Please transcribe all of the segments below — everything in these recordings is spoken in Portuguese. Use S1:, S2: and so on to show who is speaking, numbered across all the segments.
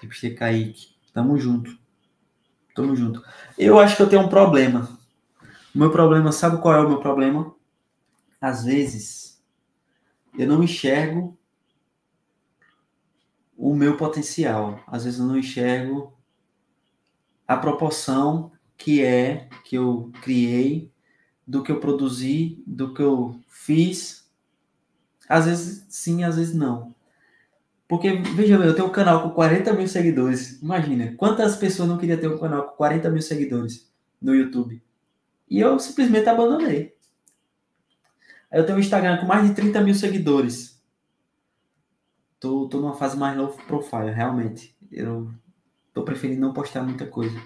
S1: Hipster Kaique. Tamo junto. Tamo junto. Eu acho que eu tenho um problema. O meu problema, sabe qual é o meu problema? Às vezes, eu não enxergo o meu potencial. Às vezes eu não enxergo a proporção que eu criei, do que eu produzi, do que eu fiz. Às vezes sim, às vezes não. Porque, veja bem, eu tenho um canal com 40 mil seguidores. Imagina, quantas pessoas não queriam ter um canal com 40 mil seguidores no YouTube? E eu simplesmente abandonei. Aí eu tenho um Instagram com mais de 30 mil seguidores. Tô numa fase mais low profile, realmente. Eu tô preferindo não postar muita coisa.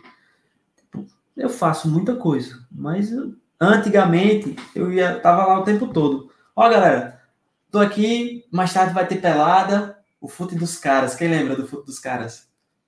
S1: Eu faço muita coisa, mas antigamente tava lá o tempo todo. Ó, galera, tô aqui, mais tarde vai ter pelada, o fute dos caras. Quem lembra do fute dos caras?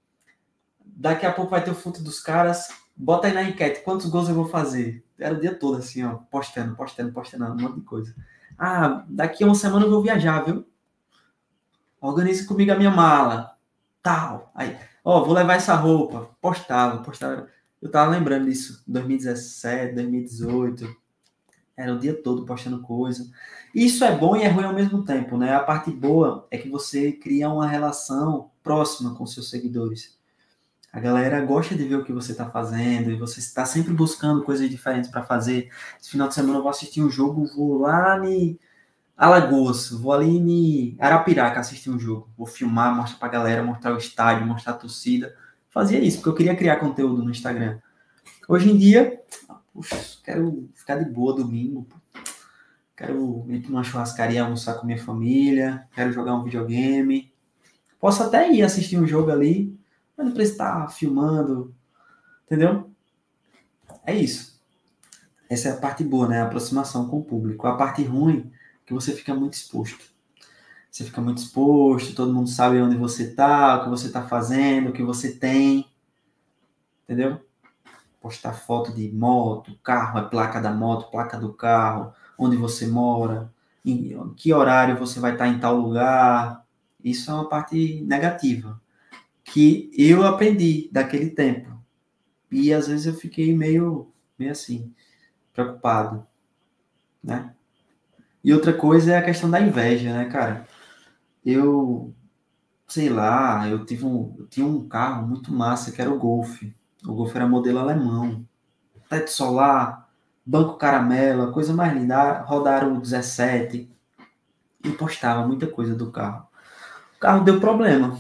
S1: Daqui a pouco vai ter o fute dos caras. Bota aí na enquete quantos gols eu vou fazer. Era o dia todo assim, ó, postando, um monte de coisa. Ah, daqui a uma semana eu vou viajar, viu? Organize comigo a minha mala. Tal. Aí, ó, vou levar essa roupa. Postava. Eu tava lembrando disso. 2017, 2018. Era o dia todo postando coisa. Isso é bom e é ruim ao mesmo tempo, né? A parte boa é que você cria uma relação próxima com seus seguidores. A galera gosta de ver o que você está fazendo e você está sempre buscando coisas diferentes para fazer. Esse final de semana eu vou assistir um jogo, vou lá em Alagoas, vou ali em Arapiraca assistir um jogo. Vou filmar, mostrar para a galera, mostrar o estádio, mostrar a torcida. Fazia isso, porque eu queria criar conteúdo no Instagram. Hoje em dia, puxa, quero ficar de boa domingo. Quero ir para uma churrascaria almoçar com minha família. Quero jogar um videogame. Posso até ir assistir um jogo ali, mas não precisa estar filmando, entendeu? É isso. Essa é a parte boa, né? A aproximação com o público. A parte ruim é que você fica muito exposto. Você fica muito exposto, todo mundo sabe onde você está, o que você está fazendo, o que você tem, entendeu? Postar foto de moto, carro, a placa da moto, placa do carro, onde você mora, em que horário você vai estar em tal lugar. Isso é uma parte negativa, que eu aprendi daquele tempo. E às vezes eu fiquei meio assim, preocupado, né? E outra coisa é a questão da inveja, né, cara? Eu, sei lá, eu tinha um carro muito massa, que era o Golf. O Golf era modelo alemão. Teto solar, banco caramelo, a coisa mais linda. Rodaram o 17 e postava muita coisa do carro. O carro deu problema.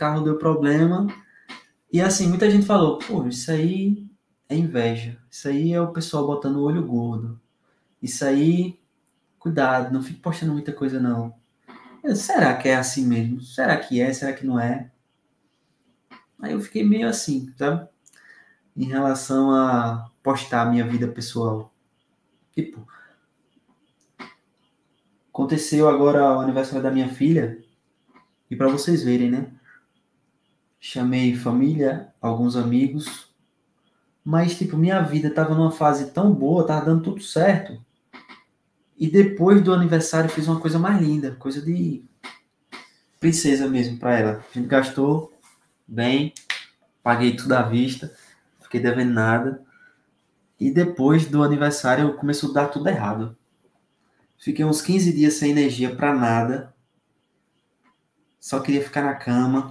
S1: E assim, muita gente falou, pô, isso aí é inveja. Isso aí é o pessoal botando o olho gordo. Isso aí, cuidado, não fique postando muita coisa não. Será que é assim mesmo? Será que é? Será que não é? Aí eu fiquei meio assim, sabe? Em relação a postar a minha vida pessoal. Tipo, aconteceu agora o aniversário da minha filha, e para vocês verem, né? Chamei família, alguns amigos, mas, tipo, minha vida tava numa fase tão boa, tava dando tudo certo. E depois do aniversário fiz uma coisa mais linda, coisa de princesa mesmo para ela. A gente gastou bem, paguei tudo à vista, fiquei devendo nada. E depois do aniversário começou a dar tudo errado. Fiquei uns 15 dias sem energia para nada. Só queria ficar na cama.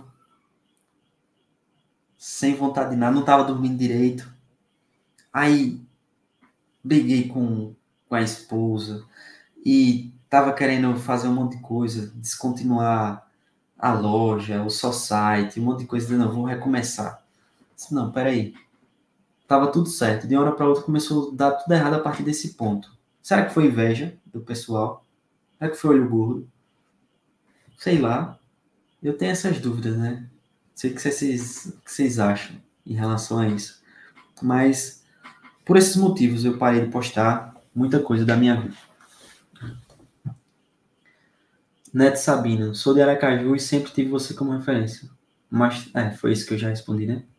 S1: Sem vontade de nada, não tava dormindo direito. Aí briguei com a esposa e tava querendo fazer um monte de coisa, descontinuar a loja, o site, um monte de coisa. Não, vou recomeçar. Disse, não, peraí. Tava tudo certo. De uma hora para outra começou a dar tudo errado a partir desse ponto. Será que foi inveja do pessoal? Será que foi olho gordo? Sei lá. Eu tenho essas dúvidas, né? Sei o que vocês acham em relação a isso. Mas, por esses motivos, eu parei de postar muita coisa da minha vida. Neto Sabina, sou de Aracaju e sempre tive você como referência. Mas, foi isso que eu já respondi, né?